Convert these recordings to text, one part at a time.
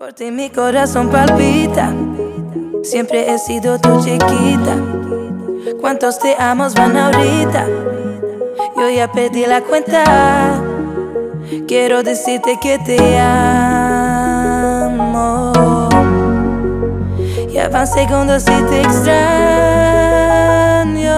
Por ti mi corazón palpita, siempre he sido tu chiquita. ¿Cuántos te amos van ahorita? Yo ya perdí la cuenta. Quiero decirte que te amo. Ya van segundos y te extraño.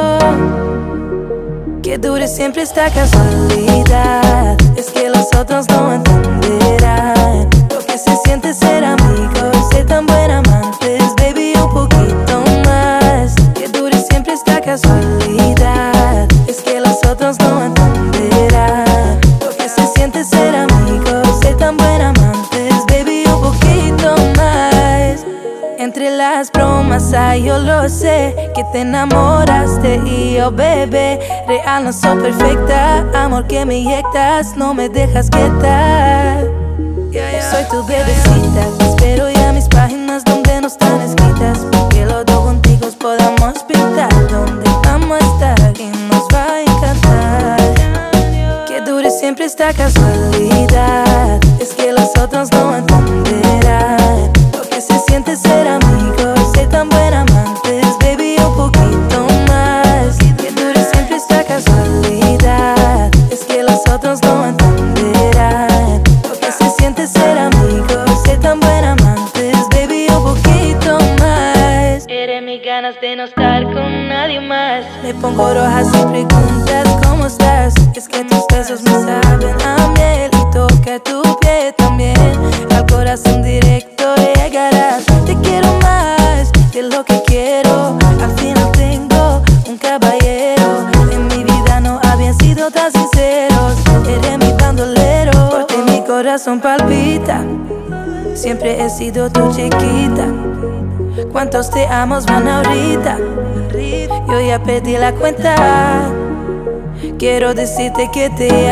Que dure siempre esta casualidad. Es que los otros no entenderán lo que se siente ser amigos, ser tan buen amantes, baby, un poquito más. Que dure siempre esta casualidad. Es que los otros no entenderán lo que se siente ser amigos, ser tan buen amantes, baby, un poquito más. Entre las bromas, ay, yo lo sé, que te enamoraste y yo, bebé, real no soy perfecta. Amor que me inyectas, no me dejas quieta. Soy tu bebecita, espero ya mis páginas donde no están escritas, porque los dos juntos podamos pintar donde vamos a estar y nos va a encantar. Que dure siempre esta casualidad. Es que los otros no entenderán lo que se siente ser amigos, ser tan buen amantes, baby, un poquito más. Que dure siempre esta casualidad. Es que los otros no entenderán lo que se siente ser amigos, ser tan buen amantes, baby, un poquito más. Eres mis ganas de no estar con nadie más. Me pongo roja si preguntas cómo estás. Es que tus besos me saben a miel y toca tu pie también. Al corazón directo llegarás. Te quiero más de lo que quiero. Al final tengo un caballero. En mi vida no habían sido tan sinceros. Eres mi bandolero. Por ti mi corazón palpita, siempre he sido tu chiquita. ¿Cuántos te amos van ahorita? Yo ya perdí la cuenta. Quiero decirte que te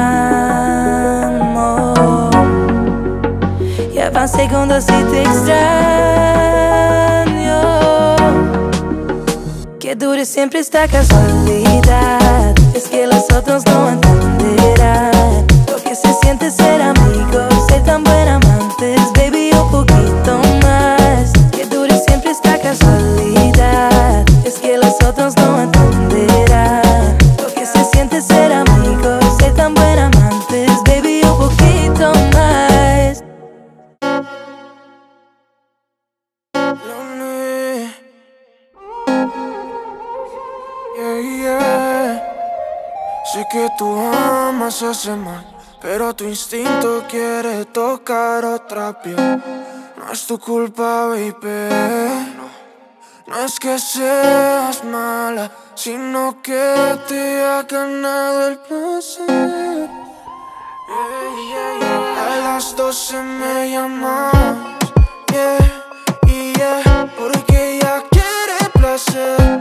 amo. Ya van segundos y te extraño. Que dure siempre esta casualidad. Es que los otros no entenderán lo que se siente ser amigos, ser tan buen amantes, baby, un poquito más. Que dure siempre esta casualidad. Es que los otros no entenderán lo que se siente ser amigos, ser tan buen amantes, baby, un poquito más. Sé que tú amas ese mal, pero tu instinto quiere tocar otra piel. No es tu culpa, baby. No es que seas mala, sino que te ha ganado el placer. A las 12 me llamas, porque ella quiere placer.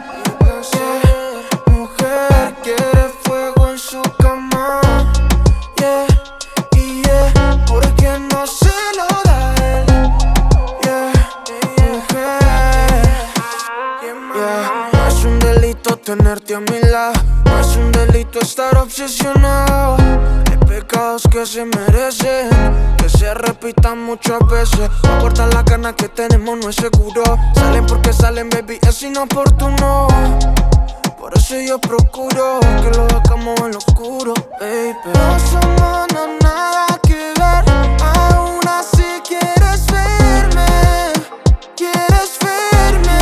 Mujer quiere fuego en su cama, porque no se lo da él. No es un delito tenerte a mi lado, no es un delito estar obsesionado. Hay pecados que se merecen, que se repitan muchas veces. No cortar la cana que tenemos no es seguro. Salen porque salen, baby, es inoportuno. Por eso yo procuro que lo hagamos en lo oscuro, baby. No somos nada que ver, aún así quieres verme. Quieres verme,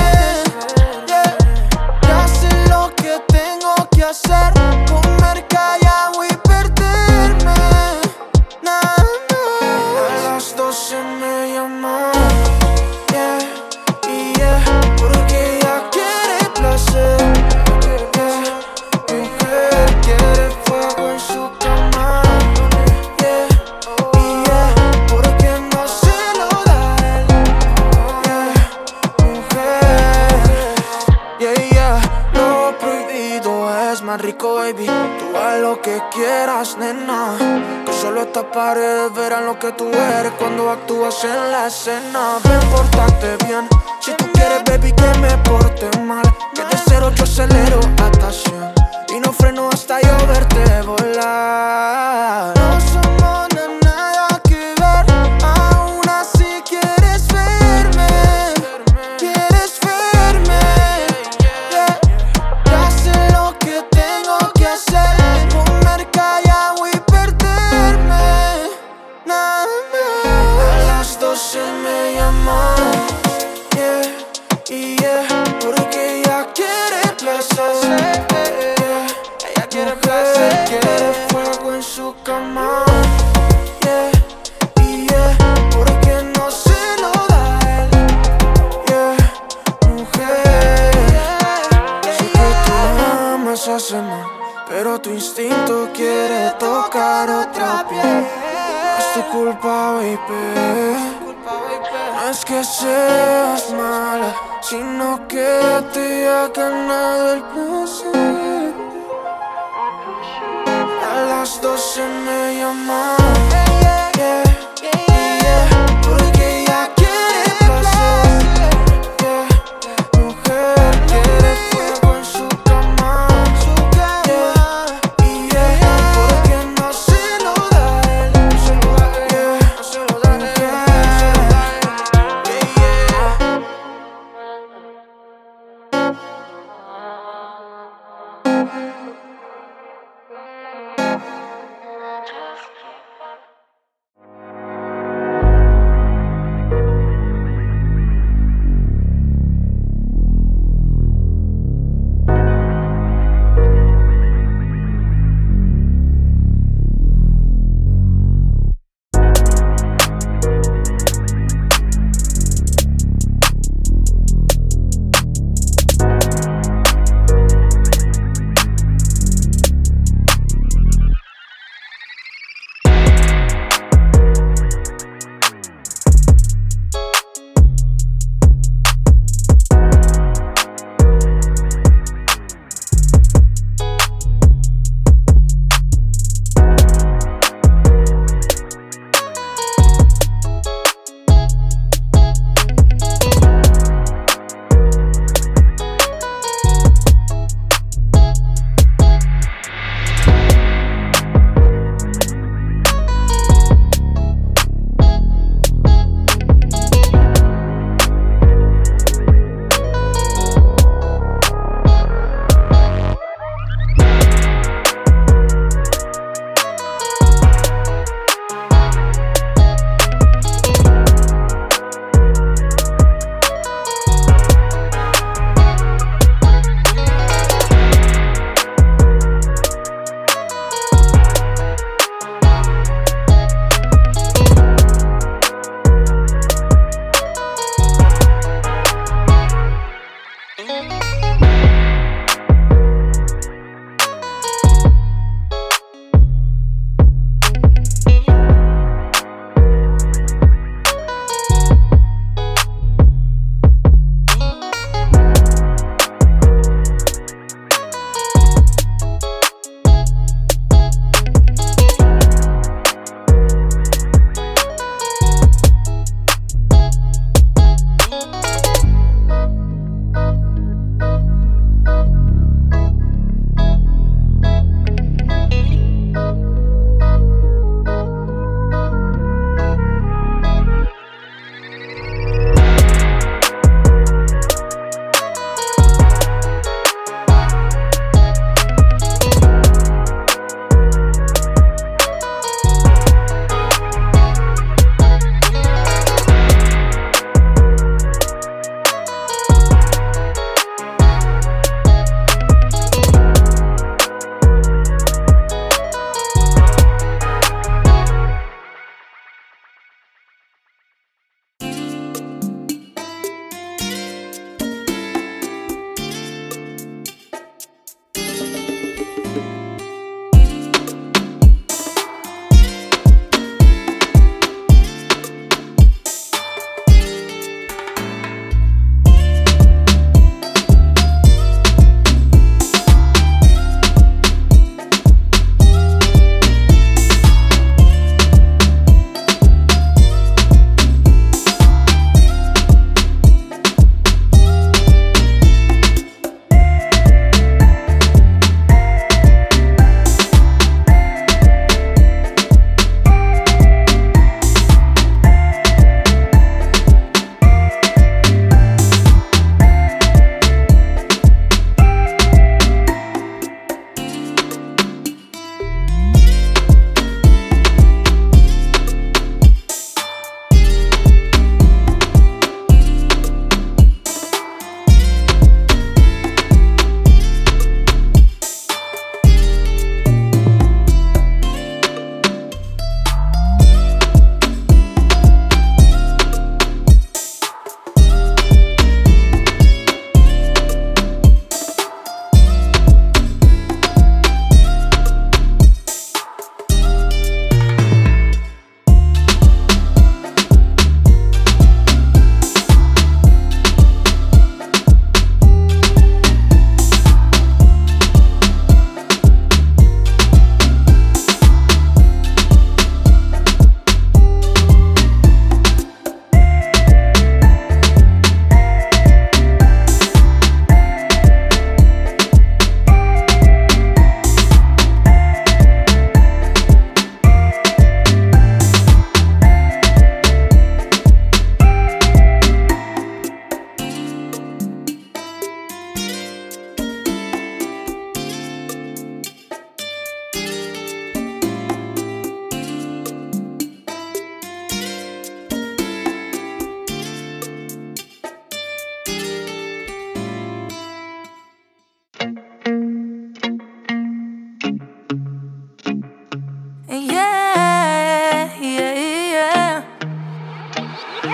ya sé lo que tengo que hacer. Comer callado y perderme. A las 12 me llaman, porque ella quiere placer. Mujer quiere fuego en su cama, porque no se lo da él. Mujer, lo prohibido es más rico, baby. Tú haz lo que quieras, nena, que solo estas paredes verán lo que tú eres cuando actúas en la escena. Ven, pórtate bien, si tú quieres, baby, que me porte mal. Que de 0 yo acelero hasta 100 y no freno hasta yo verte volar. No somos nada que ver, aún así 12 me llaman, yeah, porque ella quiere placer, ella quiere placer, quiere fuego en su cama, porque no se lo da él, mujer. Sé que tú amas a ese man, pero tu instinto quiere tocar otra piel. No es tu culpa, baby. No es que seas mala, sino que te ha ganado el placer. A las 12 me llaman, porque ella quiere placer, mujer, quiere fuego en su cama, porque no se lo da él, no se lo da él,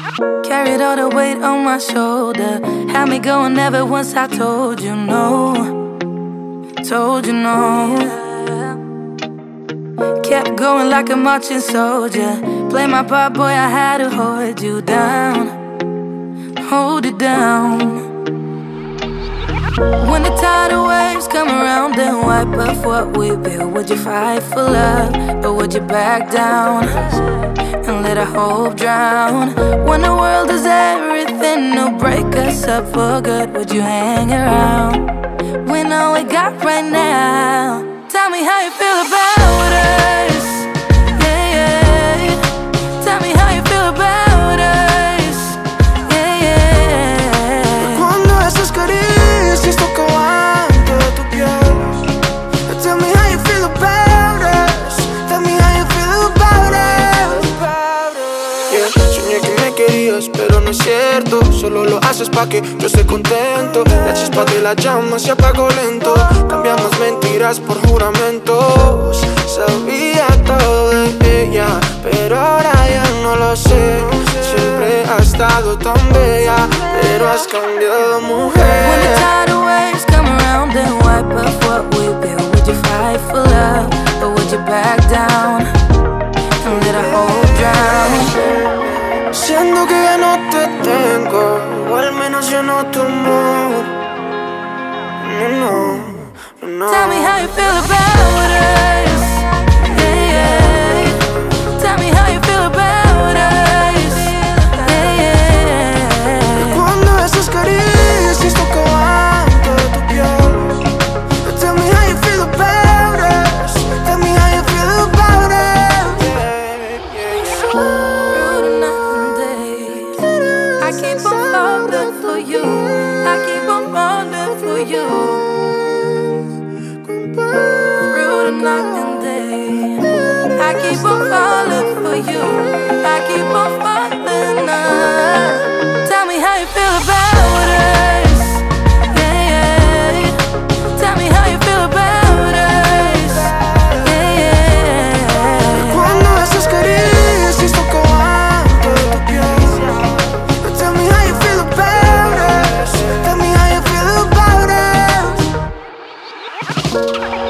Carried all the weight on my shoulder. Had me going ever once I told you no. Told you no. Kept going like a marching soldier. Play my part, boy, I had to hold you down. Hold it down. When the tidal waves come around and wipe off what we built, would you fight for love, or would you back down and let our hope drown? When the world is everything to break us up for good, would you hang around? When all we got right now, tell me how you feel about us. Yeah, yeah. Tell me how you feel about us. Yeah, yeah. Cuando esas caricias tocaban toda tu piel. Tell me how you feel about us. Tell me how you feel about us. Yeah, soñé que me querías, pero no es cierto. Solo lo haces pa' que yo esté contento. La chispa de la llama se apagó lento. Cambiamos mentiras por juramentos. Sabía todo de ella, pero ahora ya no lo sé. Siempre has estado tan bella, pero has cambiado, mujer. When the tidal waves come around and wipe off what we built, would you fight for love, or would you back down and let our hope drown? Siento que ya no te tengo, o al menos yo no tu amor. No, no, no. Tell me how you feel about us. Yeah, yeah. Tell me how you feel about us. Yeah, yeah. Cuando esas caricias tocaban toda tu piel. Tell me how you feel about us. Tell me how you feel about us. Through the night and day, I keep on falling for you. I keep on falling for you. Through the night and day, I keep on falling for you. I keep on falling now. Tell me how you feel about us. Yeah, yeah. Tell me how you feel about us. Yeah, yeah. Cuando esas caricias tocaban toda tu piel. Tell me how you feel about us. Tell me how you feel about us.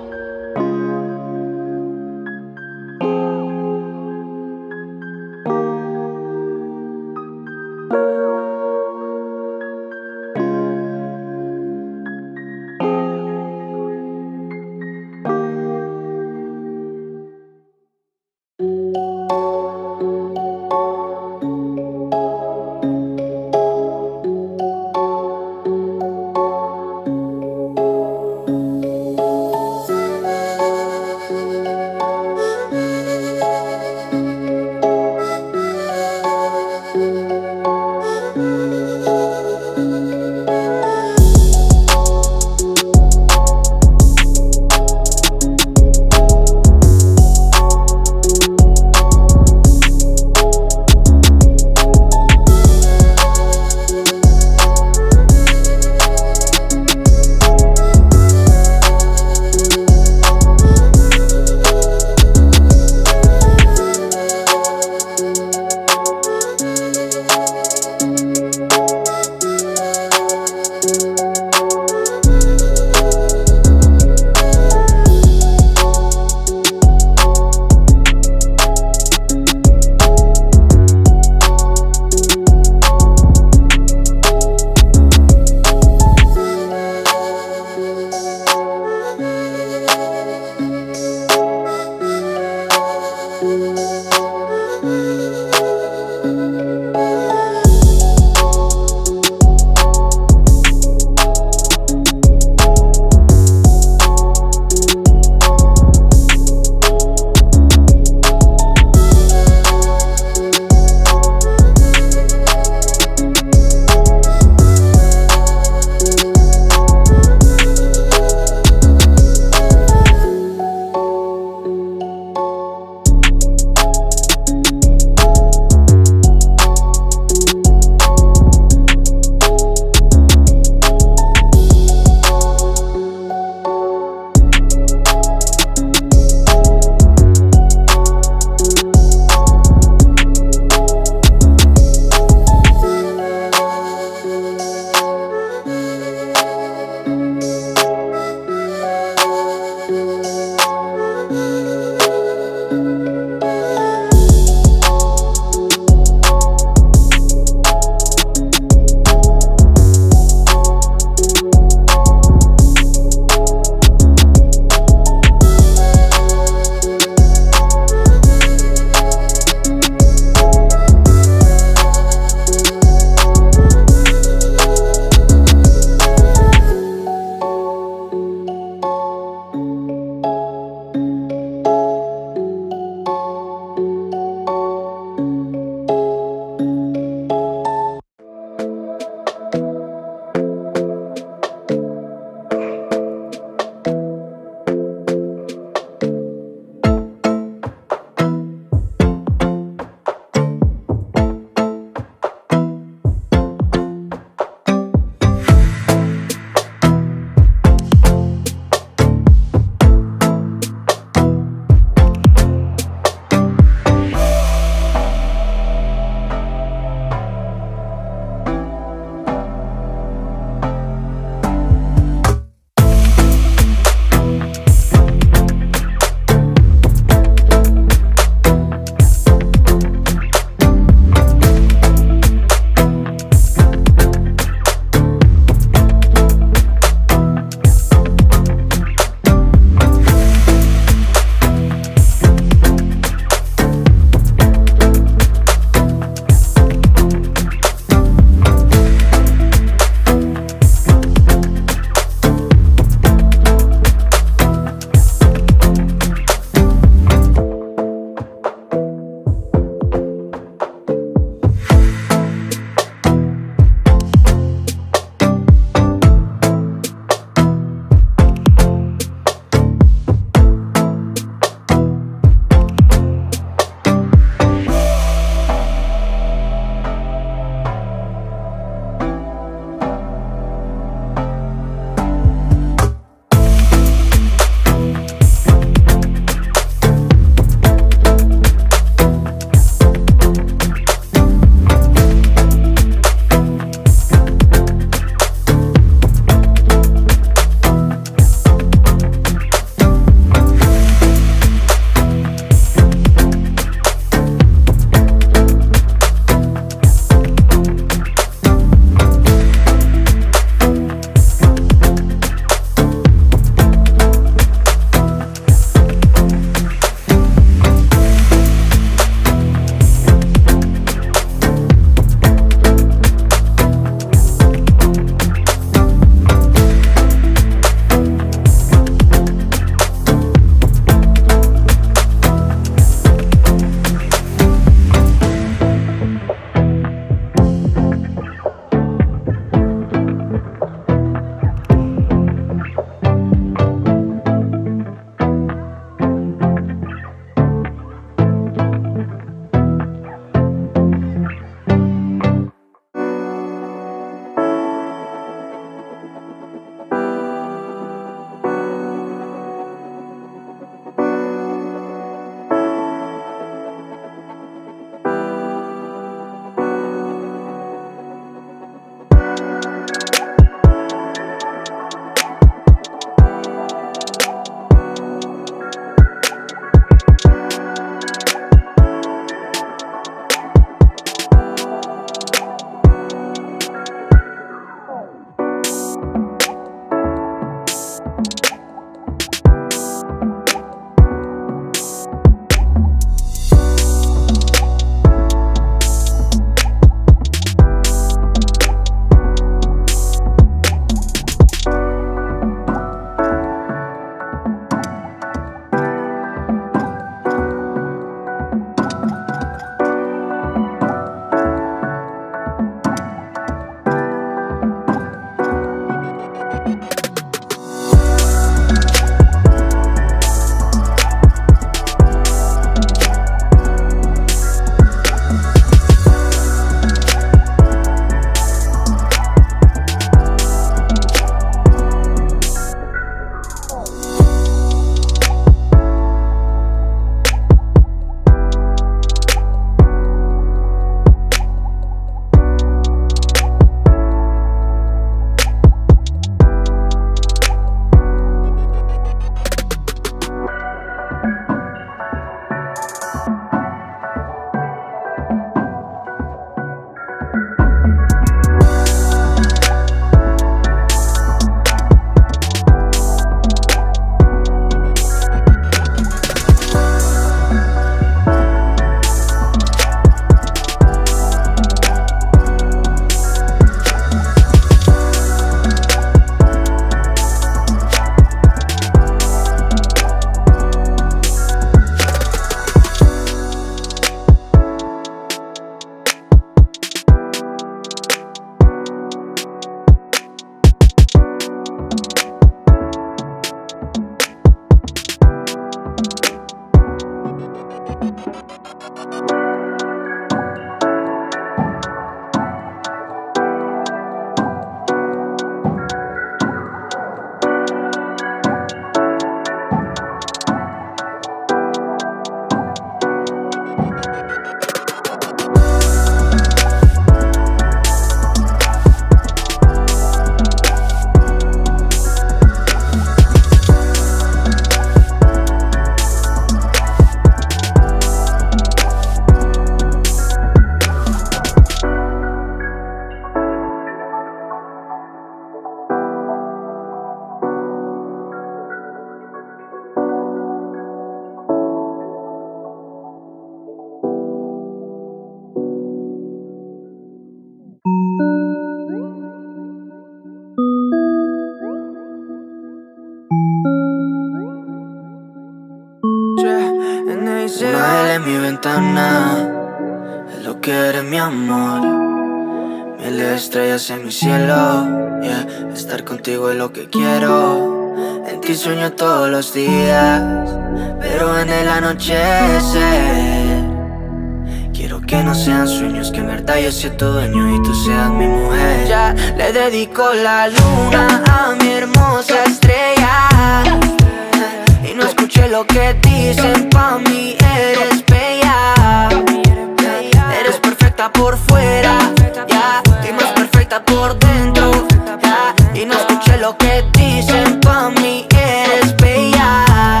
mi ventana es lo que eres, mi amor. Miles de estrellas en mi cielo, yeah. Estar contigo es lo que quiero. En ti sueño todos los días, pero en el anochecer quiero que no sean sueños, que en verdad yo sea tu dueño y tú seas mi mujer. Ya le dedico la luna a mi hermosa estrella, y no escuché lo que dicen, pa' mí eres bella. Eres perfecta por fuera, ya, y más perfecta por dentro, ya. Y no escuché lo que dicen, pa' mí eres bella.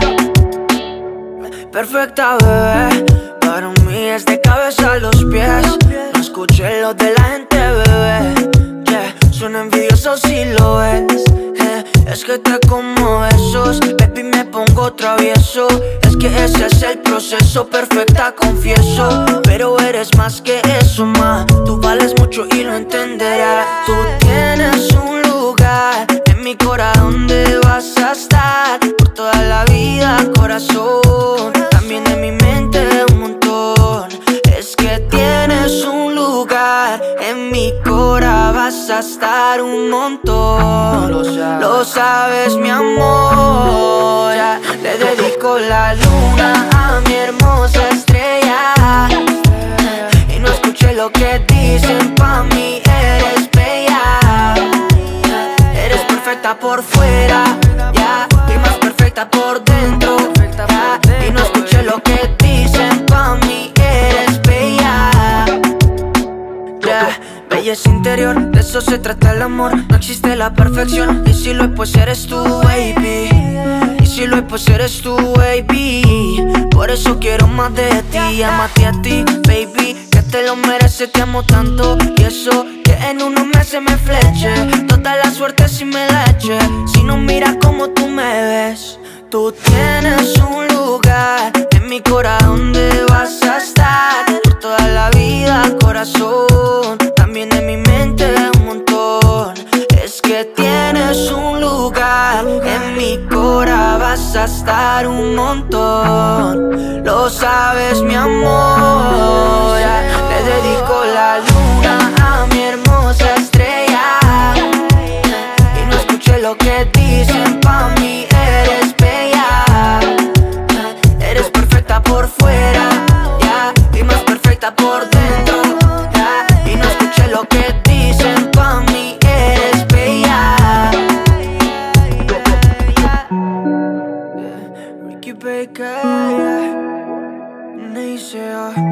Perfecta, bebé, para mí es de cabeza a los pies. No escuché lo de la gente, bebé, yeah. Suena envidioso si lo ves, es que te como besos, baby, me pongo travieso. Es que ese es el proceso, perfecta, confieso. Pero eres más que eso, ma. Tú vales mucho y lo entenderás. Tú tienes un lugar en mi corazón donde vas a estar por toda la vida, corazón. También en mi mente un montón. Es que tienes un lugar en mi cora, vas a estar un montón. Lo sabes, mi amor. Ya le dedico la luna a mi hermosa estrella, y no escuché lo que dicen, pa' mí eres bella. Eres perfecta por fuera, ya, y más perfecta por dentro, ya. Y no escuché lo que dicen, pa' mí eres bella, yeah. Belleza interior, de eso se trata el amor. No existe la perfección, y si lo hay pues eres tú, baby. Y si lo hay pues eres tú, baby. Por eso quiero más de ti, amate a ti, baby. Que te lo mereces, te amo tanto. Y eso que en unos meses me fleche. Toda la suerte si me la eche. Si no miras como tú me ves. Tú tienes un lugar en mi corazón donde vas a estar por toda la vida, corazón. También en mi mente un montón. Es que tienes un lugar en mi cora, vas a estar un montón. Lo sabes, mi amor. Ya le dedico la luna a mi hermosa estrella, y no escuché lo que dicen, pa' mí eres bella. Eres perfecta por fuera, ya, y más perfecta por dentro, ya. Y no escuché lo que dicen, pa' mí eres bella. Ricky Baker, yeah. Nace,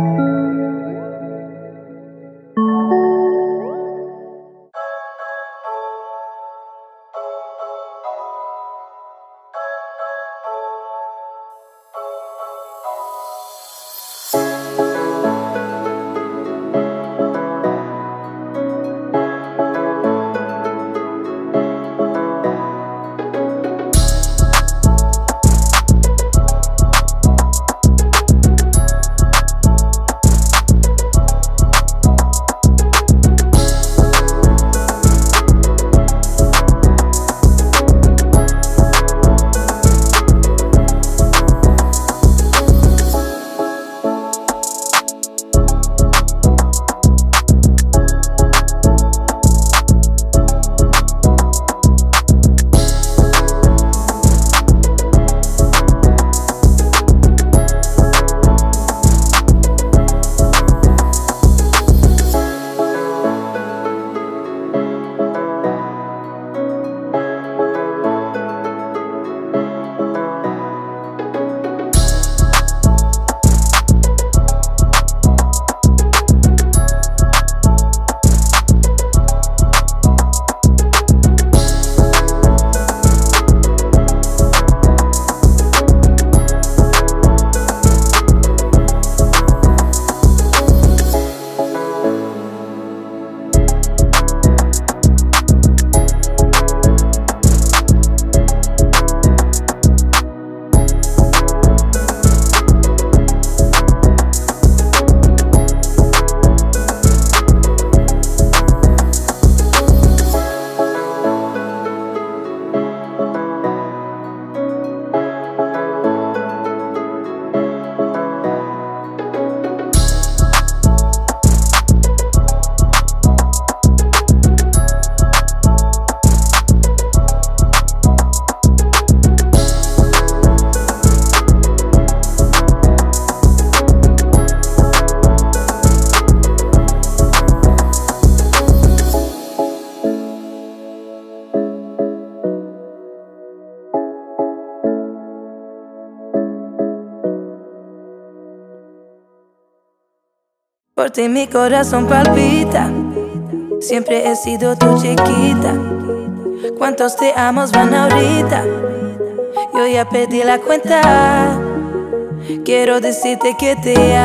Por ti mi corazón palpita. Siempre he sido tu chiquita. ¿Cuántos te amos van ahorita? Yo ya perdí la cuenta. Quiero decirte que te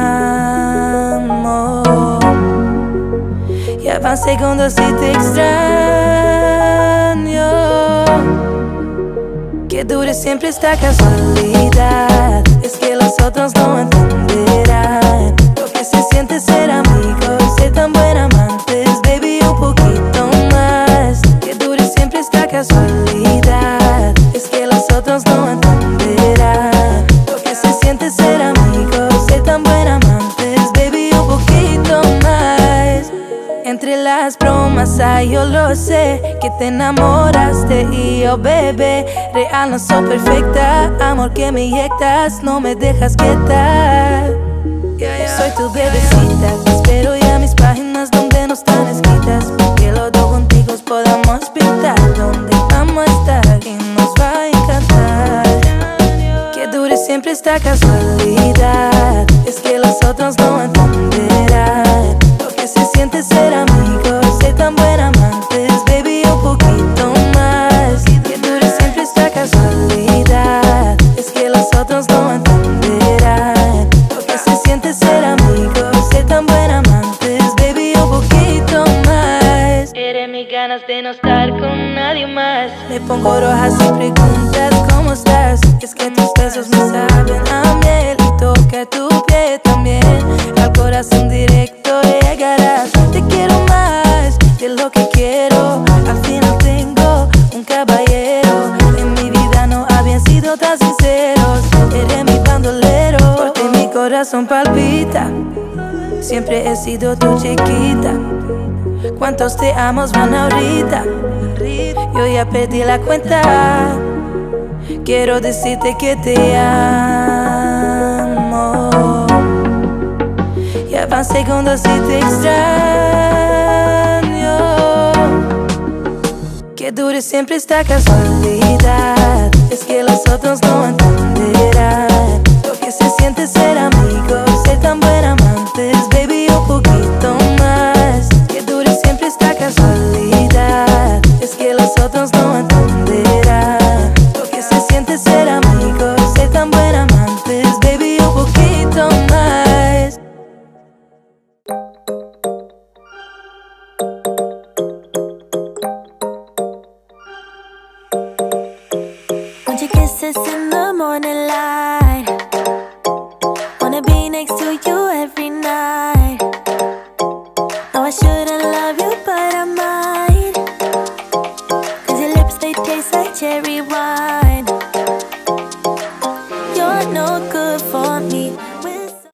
amo. Ya van segundos y te extraño. Que dure siempre esta casualidad. Es que los otros no entenderán lo que se siente ser amigos, ser tan buen amantes, baby, un poquito más. Que dure siempre esta casualidad. Es que los otros no entenderán lo que se siente ser amigos, ser tan buen amantes, baby, un poquito más. Entre las bromas, ay, yo lo sé, que te enamoraste y yo, bebé, real no soy perfecta. Amor que me inyectas, no me dejas quietar. Soy tu bebecita, te espero ya mis páginas donde no están escritas. Que los dos contigo podamos pintar donde vamos a estar y nos va a encantar. Que dure siempre esta casualidad. Es que los otros no entenderán lo que se siente ser amigos, ser tan buen amantes, baby, un poquito más. Que dure siempre esta casualidad. Es que los otros no entenderán lo que se siente ser amigos, ser tan buen amantes, baby, un poquito más. Eres mis ganas de no estar con nadie más. Me pongo roja si preguntas cómo estás. Es que tus besos me saben a miel y toca tu pie también. Al corazón directo llegarás. Te quiero más de lo que quiero. Al final tengo un caballero. En mi vida no habían sido tan sinceros. Eres mi bandolero. Por ti mi corazón palpita. Siempre he sido tu chiquita. ¿Cuántos te amos van ahorita? Yo ya perdí la cuenta. Quiero decirte que te amo. Ya van segundos y te extraño. Que dure siempre esta casualidad. Es que los otros no entenderán lo que se siente ser amigos, ser tan buen amantes, baby, un poquito más. Que dure siempre esta casualidad. Es que los otros no entenderán lo que se siente ser amigos, ser tan buen amantes, baby, un poquito más. Want your kisses in the morning light. Wanna be next to you every night. No, I shouldn't love you, but I might. Cause your lips, they taste like cherry wine. You're no good